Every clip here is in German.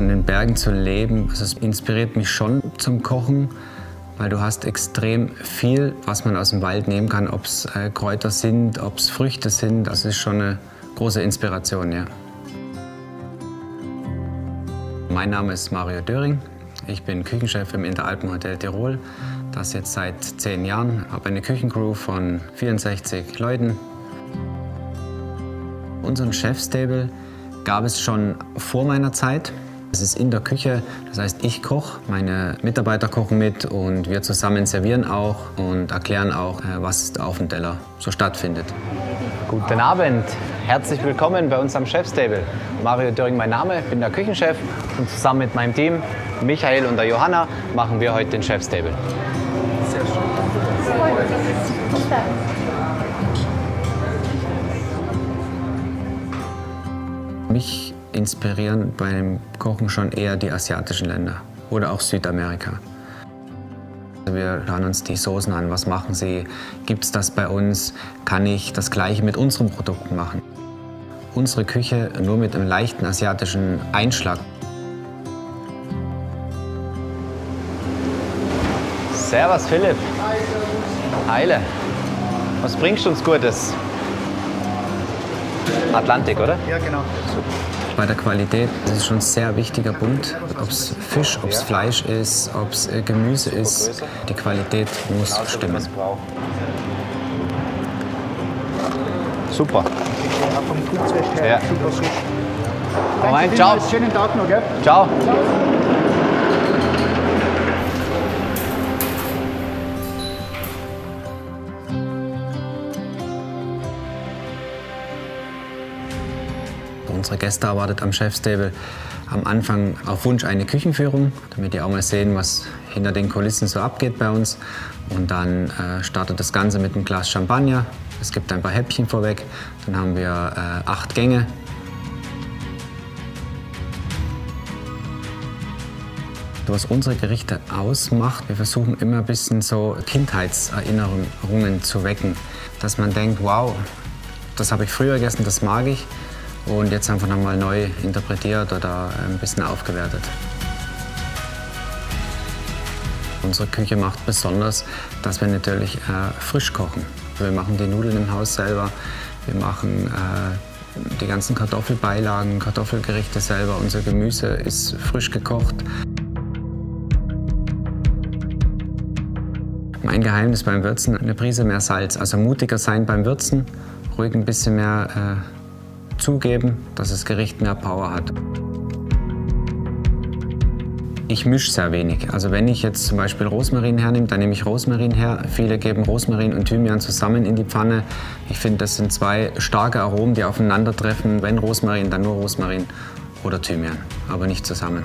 an den Bergen zu leben, also es inspiriert mich schon zum Kochen, weil du hast extrem viel, was man aus dem Wald nehmen kann, ob es Kräuter sind, ob es Früchte sind. Also es ist schon eine große Inspiration, ja. Mein Name ist Mario Döring. Ich bin Küchenchef im Interalpen-Hotel Tirol. Das jetzt seit 10 Jahren. Ich habe eine Küchencrew von 64 Leuten. Unseren Chefstable gab es schon vor meiner Zeit. Es ist in der Küche, das heißt, ich koche, meine Mitarbeiter kochen mit und wir zusammen servieren auch und erklären auch, was auf dem Teller so stattfindet. Guten Abend, herzlich willkommen bei uns am Chefstable. Mario Döring mein Name, ich bin der Küchenchef und zusammen mit meinem Team, Michael und der Johanna, machen wir heute den Chefstable. Sehr schön. Mich inspirieren beim Kochen schon eher die asiatischen Länder oder auch Südamerika. Wir schauen uns die Soßen an, was machen sie, gibt es das bei uns, kann ich das Gleiche mit unseren Produkten machen. Unsere Küche nur mit einem leichten asiatischen Einschlag. Servus Philipp. Heile. Was bringst du uns Gutes? Atlantik, oder? Ja, genau. Bei der Qualität ist es schon ein sehr wichtiger Punkt, ob es Fisch, ob es Fleisch ist, ob es Gemüse ist. Die Qualität muss stimmen. Super. Vom Flugzeug her, Ja. super frisch. Danke, ciao. Schönen Tag noch, gell? Ciao. Unsere Gäste erwartet am Chefstable am Anfang auf Wunsch eine Küchenführung, damit die auch mal sehen, was hinter den Kulissen so abgeht bei uns. Und dann startet das Ganze mit einem Glas Champagner. Es gibt ein paar Häppchen vorweg. Dann haben wir 8 Gänge. Was unsere Gerichte ausmacht, wir versuchen immer ein bisschen so Kindheitserinnerungen zu wecken. Dass man denkt, wow, das habe ich früher gegessen, das mag ich. Und jetzt einfach nochmal neu interpretiert oder ein bisschen aufgewertet. Unsere Küche macht besonders, dass wir natürlich frisch kochen. Wir machen die Nudeln im Haus selber, wir machen die ganzen Kartoffelbeilagen, Kartoffelgerichte selber. Unser Gemüse ist frisch gekocht. Mein Geheimnis beim Würzen, eine Prise mehr Salz. Also mutiger sein beim Würzen, ruhig ein bisschen mehr zugeben, dass das Gericht mehr Power hat. Ich mische sehr wenig. Also wenn ich jetzt zum Beispiel Rosmarin hernehme, dann nehme ich Rosmarin her. Viele geben Rosmarin und Thymian zusammen in die Pfanne. Ich finde, das sind 2 starke Aromen, die aufeinandertreffen. Wenn Rosmarin, dann nur Rosmarin oder Thymian, aber nicht zusammen.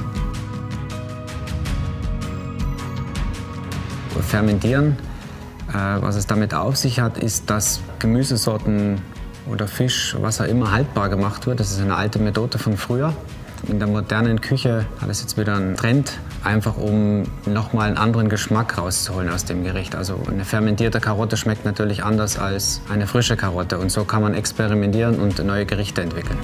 Fermentieren, was es damit auf sich hat, ist, dass Gemüsesorten oder Fisch, was auch immer, haltbar gemacht wird. Das ist eine alte Methode von früher. In der modernen Küche hat es jetzt wieder einen Trend, einfach um nochmal einen anderen Geschmack rauszuholen aus dem Gericht. Also eine fermentierte Karotte schmeckt natürlich anders als eine frische Karotte. Und so kann man experimentieren und neue Gerichte entwickeln.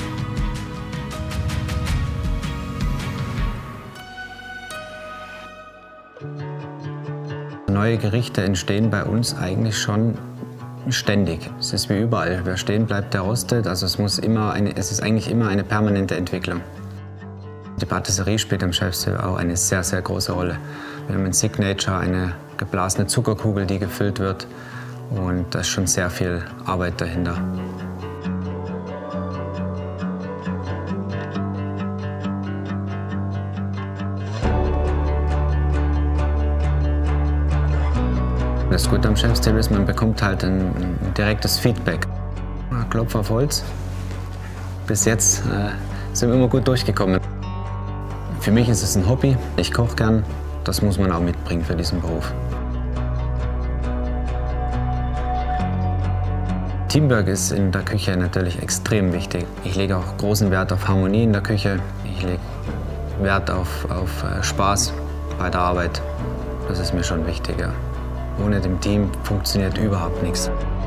Neue Gerichte entstehen bei uns eigentlich schon ständig. Es ist wie überall. Wer stehen bleibt, der rostet. Also es ist eigentlich immer eine permanente Entwicklung. Die Patisserie spielt am Chefstable auch eine sehr, sehr große Rolle. Wir haben ein Signature, eine geblasene Zuckerkugel, die gefüllt wird. Und da ist schon sehr viel Arbeit dahinter. Das Gute am Chefstable ist, man bekommt halt ein direktes Feedback. Klopf auf Holz. Bis jetzt sind wir immer gut durchgekommen. Für mich ist es ein Hobby. Ich koche gern. Das muss man auch mitbringen für diesen Beruf. Teamwork ist in der Küche natürlich extrem wichtig. Ich lege auch großen Wert auf Harmonie in der Küche. Ich lege Wert auf Spaß bei der Arbeit. Das ist mir schon wichtiger. Ohne dem Team funktioniert überhaupt nichts.